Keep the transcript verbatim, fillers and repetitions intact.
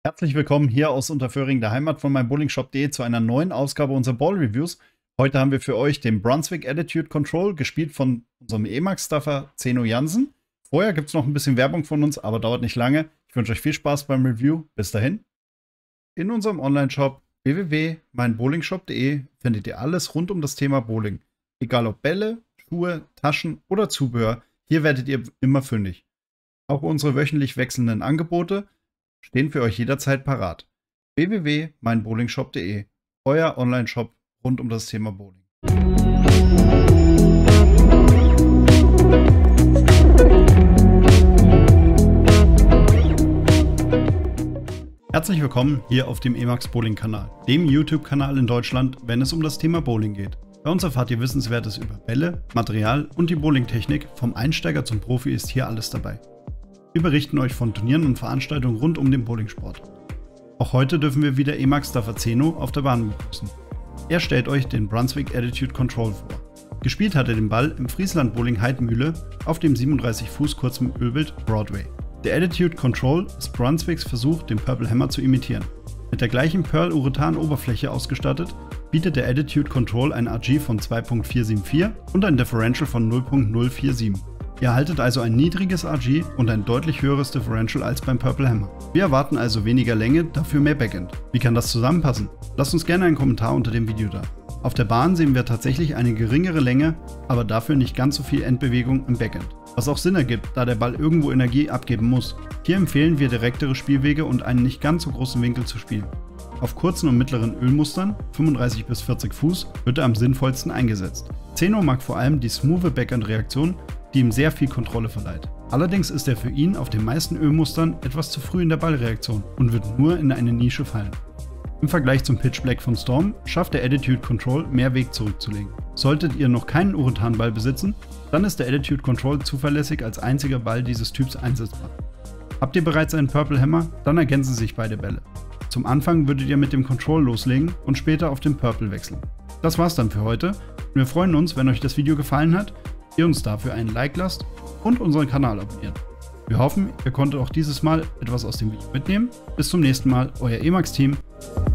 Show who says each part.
Speaker 1: Herzlich willkommen hier aus Unterföhring, der Heimat von meinbowlingshop punkt de, zu einer neuen Ausgabe unserer Ball Reviews. Heute haben wir für euch den Brunswick Attitude Control, gespielt von unserem E-Max-Staffer Zeno Jansen. Vorher gibt es noch ein bisschen Werbung von uns, aber dauert nicht lange. Ich wünsche euch viel Spaß beim Review. Bis dahin. In unserem Online-Shop w w w punkt meinbowlingshop punkt de findet ihr alles rund um das Thema Bowling. Egal ob Bälle, Schuhe, Taschen oder Zubehör, hier werdet ihr immer fündig. Auch unsere wöchentlich wechselnden Angebote stehen für euch jederzeit parat. w w w punkt meinbowlingshop punkt de, euer Online-Shop rund um das Thema Bowling. Herzlich willkommen hier auf dem E-Max Bowling Kanal, dem YouTube-Kanal in Deutschland, wenn es um das Thema Bowling geht. Bei uns erfahrt ihr Wissenswertes über Bälle, Material und die Bowlingtechnik. Vom Einsteiger zum Profi ist hier alles dabei. Wir berichten euch von Turnieren und Veranstaltungen rund um den Bowlingsport. Auch heute dürfen wir wieder E-Max-Staffer Zeno auf der Bahn begrüßen. Er stellt euch den Brunswick Attitude Control vor. Gespielt hat er den Ball im Friesland Bowling Heidmühle auf dem siebenunddreißig Fuß kurzen Ölbild Broadway. Der Attitude Control ist Brunswicks Versuch, den Purple Hammer zu imitieren. Mit der gleichen Pearl-Urethan-Oberfläche ausgestattet, bietet der Attitude Control ein R G von zwei Komma vier sieben vier und ein Differential von null Komma null vier sieben. Ihr erhaltet also ein niedriges R G und ein deutlich höheres Differential als beim Purple Hammer. Wir erwarten also weniger Länge, dafür mehr Backend. Wie kann das zusammenpassen? Lasst uns gerne einen Kommentar unter dem Video da. Auf der Bahn sehen wir tatsächlich eine geringere Länge, aber dafür nicht ganz so viel Endbewegung im Backend. Was auch Sinn ergibt, da der Ball irgendwo Energie abgeben muss. Hier empfehlen wir direktere Spielwege und einen nicht ganz so großen Winkel zu spielen. Auf kurzen und mittleren Ölmustern, fünfunddreißig bis vierzig Fuß, wird er am sinnvollsten eingesetzt. Zeno mag vor allem die smoothe Backend-Reaktion, die ihm sehr viel Kontrolle verleiht. Allerdings ist er für ihn auf den meisten Ölmustern etwas zu früh in der Ballreaktion und wird nur in eine Nische fallen. Im Vergleich zum Pitch Black von Storm schafft der Attitude Control mehr Weg zurückzulegen. Solltet ihr noch keinen Urethan-Ball besitzen, dann ist der Attitude Control zuverlässig als einziger Ball dieses Typs einsetzbar. Habt ihr bereits einen Purple Hammer, dann ergänzen sich beide Bälle. Zum Anfang würdet ihr mit dem Control loslegen und später auf den Purple wechseln. Das war's dann für heute und wir freuen uns, wenn euch das Video gefallen hat, ihr uns dafür einen Like lasst und unseren Kanal abonniert. Wir hoffen, ihr konntet auch dieses Mal etwas aus dem Video mitnehmen. Bis zum nächsten Mal, euer E-Max-Team.